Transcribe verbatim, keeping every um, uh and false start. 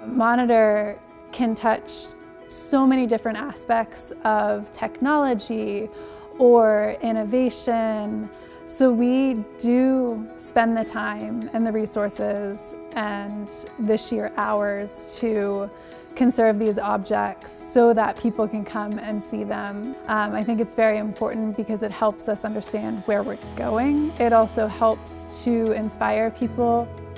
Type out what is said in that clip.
Monitor can touch so many different aspects of technology or innovation. So we do spend the time and the resources and the sheer hours to conserve these objects so that people can come and see them. Um, I think it's very important because it helps us understand where we're going. It also helps to inspire people.